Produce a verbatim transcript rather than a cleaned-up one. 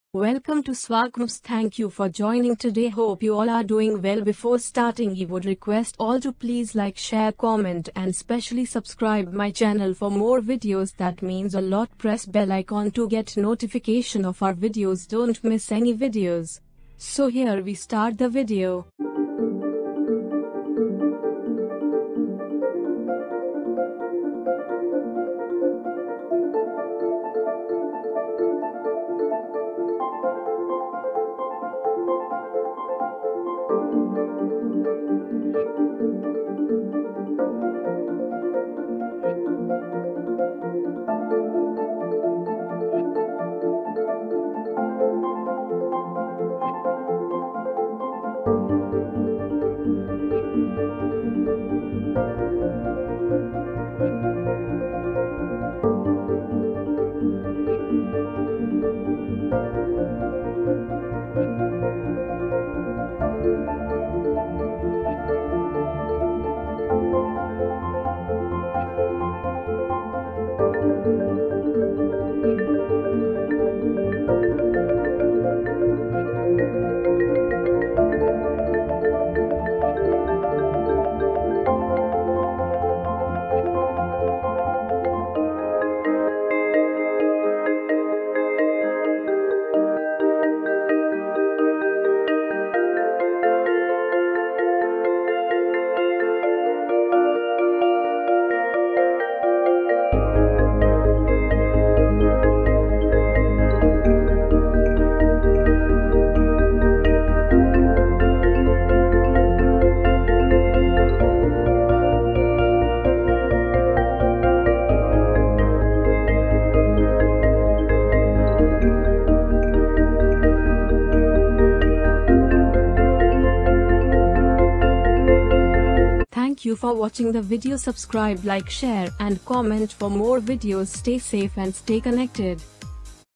Welcome to SWAKMPS. Thank you for joining today. Hope you all are doing well. Before starting, we would request all to please like, share, comment and especially subscribe my channel for more videos. That means a lot. Press bell icon to get notification of our videos. Don't miss any videos. So here we start the video. Thank you for watching the video. Subscribe, like, share and comment for more videos. Stay safe and stay connected.